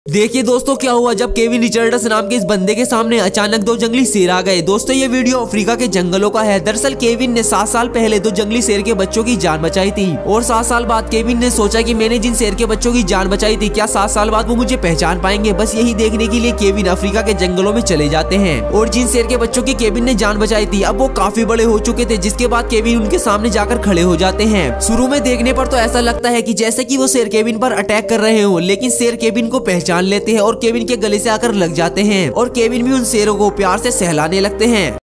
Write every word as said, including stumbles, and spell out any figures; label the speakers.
Speaker 1: देखिए दोस्तों क्या हुआ जब केविन रिचर्डस नाम के इस बंदे के सामने अचानक दो जंगली शेर आ गए। दोस्तों ये वीडियो अफ्रीका के जंगलों का है। दरअसल केविन ने सात साल पहले दो जंगली शेर के बच्चों की जान बचाई थी और सात साल बाद केविन ने सोचा कि मैंने जिन शेर के बच्चों की जान बचाई थी क्या सात साल बाद वो मुझे पहचान पाएंगे। बस यही देखने के लिए केविन अफ्रीका के जंगलों में चले जाते हैं और जिन शेर के बच्चों की केविन ने जान बचाई थी अब वो काफी बड़े हो चुके थे, जिसके बाद केविन उनके सामने जाकर खड़े हो जाते हैं। शुरू में देखने पर तो ऐसा लगता है कि जैसे कि वो शेर केविन पर अटैक कर रहे हो, लेकिन शेर केविन को पहचान लेते हैं और केविन के गले से आकर लग जाते हैं और केविन भी उन शेरों को प्यार से सहलाने लगते हैं।